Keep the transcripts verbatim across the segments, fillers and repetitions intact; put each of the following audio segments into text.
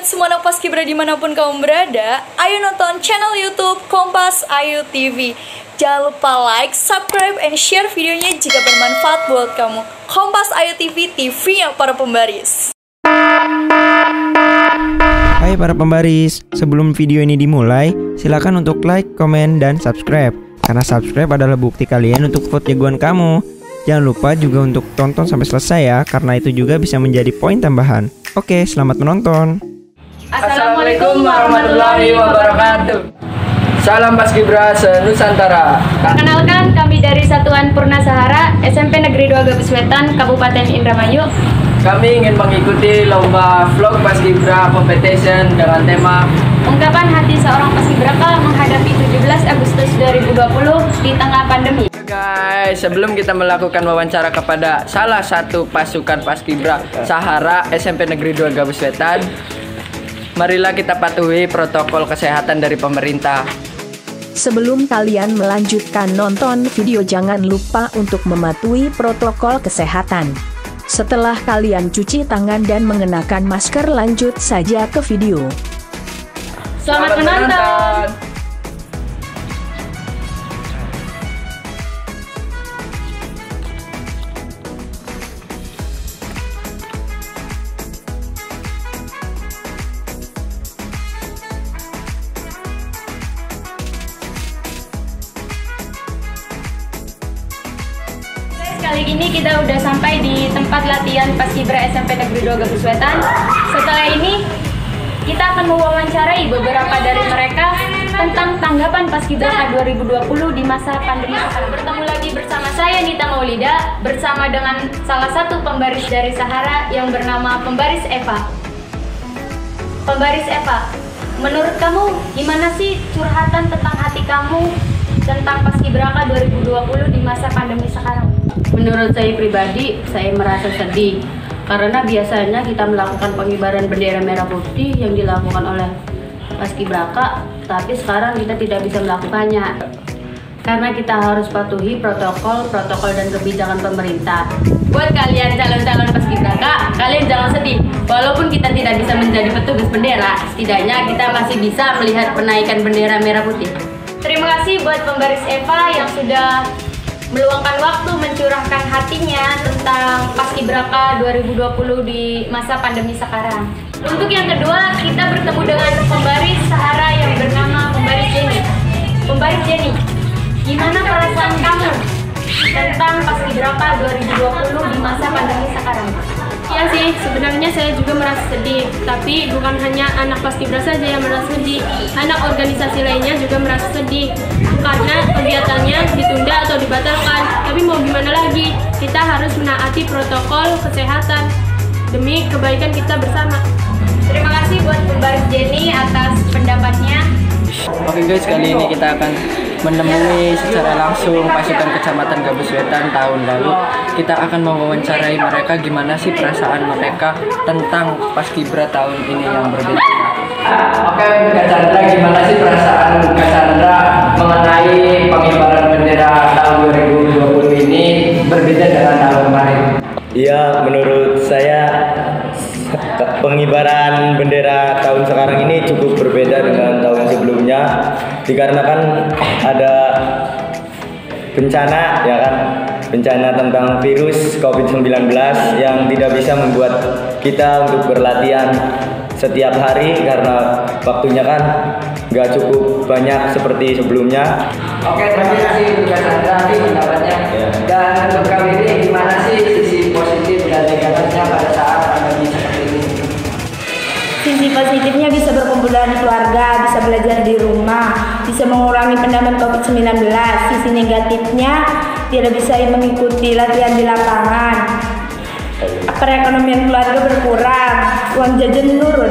buat semua anak paskibra dimanapun kamu berada, ayo nonton channel YouTube Kompas Ayu T V. Jangan lupa like, subscribe, and share videonya jika bermanfaat buat kamu. Kompas Ayu T V, T V-nya para pembaris. Hai para pembaris, sebelum video ini dimulai, silakan untuk like, komen, dan subscribe. Karena subscribe adalah bukti kalian untuk vote jagoan kamu. Jangan lupa juga untuk tonton sampai selesai ya, karena itu juga bisa menjadi poin tambahan. Oke, selamat menonton. Assalamualaikum warahmatullahi wabarakatuh. Salam Paskibra se-Nusantara. Perkenalkan, kami dari Satuan Purna Sahara S M P Negeri dua Gabus Wetan, Kabupaten Indramayu. Kami ingin mengikuti lomba vlog Paskibra Competition dengan tema Ungkapan hati seorang Paskibraka menghadapi tujuh belas Agustus dua ribu dua puluh di tengah pandemi. Guys, sebelum kita melakukan wawancara kepada salah satu pasukan Paskibra Sahara S M P Negeri dua Gabus Wetan, marilah kita patuhi protokol kesehatan dari pemerintah. Sebelum kalian melanjutkan nonton video, jangan lupa untuk mematuhi protokol kesehatan. Setelah kalian cuci tangan dan mengenakan masker, lanjut saja ke video. Selamat, Selamat menonton. menonton. Kali ini kita udah sampai di tempat latihan Paskibra S M P Negeri dua Gabus Wetan. Setelah ini kita akan mewawancarai beberapa dari mereka tentang tanggapan Paskibraka dua ribu dua puluh di masa pandemi. Bertemu lagi bersama saya Nita Maulida bersama dengan salah satu pembaris dari Sahara yang bernama Pembaris Eva. Pembaris Eva, menurut kamu gimana sih curhatan tentang hati kamu tentang Paskibraka dua ribu dua puluh di masa pandemi sekarang? Menurut saya pribadi, saya merasa sedih karena biasanya kita melakukan pengibaran bendera merah putih yang dilakukan oleh Paskibraka, tapi sekarang kita tidak bisa melakukannya karena kita harus patuhi protokol, protokol dan kebijakan pemerintah. Buat kalian calon-calon Paskibraka, kalian jangan sedih. Walaupun kita tidak bisa menjadi petugas bendera, setidaknya kita masih bisa melihat penaikan bendera merah putih. Terima kasih buat Pembaris Eva yang sudah meluangkan waktu mencurahkan hatinya tentang Paskibraka dua ribu dua puluh di masa pandemi sekarang. Untuk yang kedua, kita bertemu dengan Pembaris Sahara yang bernama Pembaris Jenny. Pembaris Jenny, gimana perasaan kamu tentang Paskibraka dua ribu dua puluh di masa pandemi sekarang? Ya sih, sebenarnya saya juga merasa sedih, tapi bukan hanya anak Paskibra saja yang merasa sedih, anak organisasi lainnya juga merasa sedih karena kegiatannya ditunda atau dibatalkan. Tapi mau gimana lagi, kita harus menaati protokol kesehatan demi kebaikan kita bersama. Terima kasih buat Pembaris Jenny atas pendapatnya. Oke guys, kali ini kita akan menemui secara langsung pasukan Kecamatan Gabus Wetan tahun lalu. Kita akan mewawancarai mereka gimana sih perasaan mereka tentang Paskibra tahun ini yang berbeda. Oke, Kak Chandra, gimana sih perasaan Kak Chandra mengenai pengibaran bendera tahun dua ribu dua puluh ini berbeda dengan tahun kemarin? Iya, menurut saya pengibaran bendera tahun sekarang ini cukup berbeda dengan tahun sebelumnya, dikarenakan ada bencana, ya kan, bencana tentang virus covid sembilan belas yang tidak bisa membuat kita untuk berlatihan setiap hari karena waktunya kan nggak cukup banyak seperti sebelumnya. Oke, terima kasih untuk Kak Chandra pendapatnya. Ya. Dan untuk kali ini gimana sih sisi positif dan negatifnya pada saat pandemi seperti ini? Sisi positifnya bisa berkumpul dengan keluarga, bisa belajar di rumah, bisa mengurangi pendapat covid sembilan belas. Sisi negatifnya tidak bisa mengikuti latihan di lapangan. Perekonomian keluarga berkurang, uang jajan turun.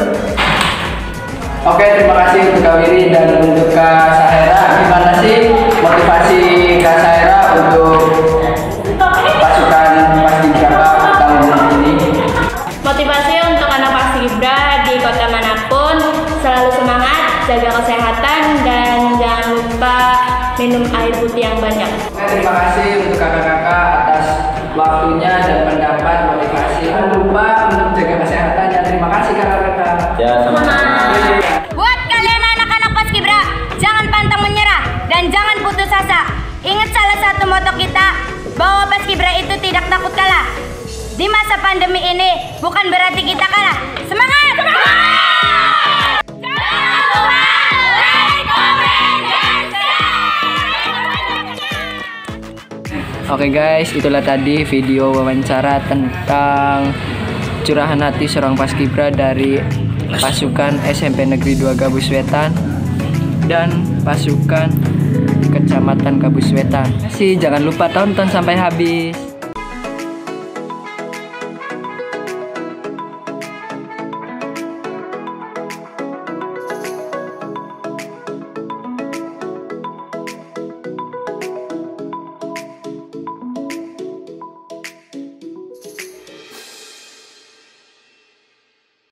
Oke, terima kasih untuk Kak Wiri dan untuk Kak Sahera. Gimana sih motivasi Kak Sahera untuk pasukan Paskibraka tahun ini? Motivasi untuk anak Paskibra di kota manapun selalu semangat, jaga kesehatan, dan jangan lupa minum air putih yang banyak. Oke, terima kasih untuk kakak-kakak atas waktunya dan pendapat motivasi. Jangan lupa untuk jaga kesehatan, dan terima kasih kakak-kakak. Ya, sama. Di masa pandemi ini bukan berarti kita kalah. Semangat! Semangat! Oke guys, itulah tadi video wawancara tentang curahan hati seorang paskibra dari pasukan S M P Negeri dua Gabus Wetan dan pasukan Kecamatan Gabus Wetan. Jangan lupa tonton sampai habis.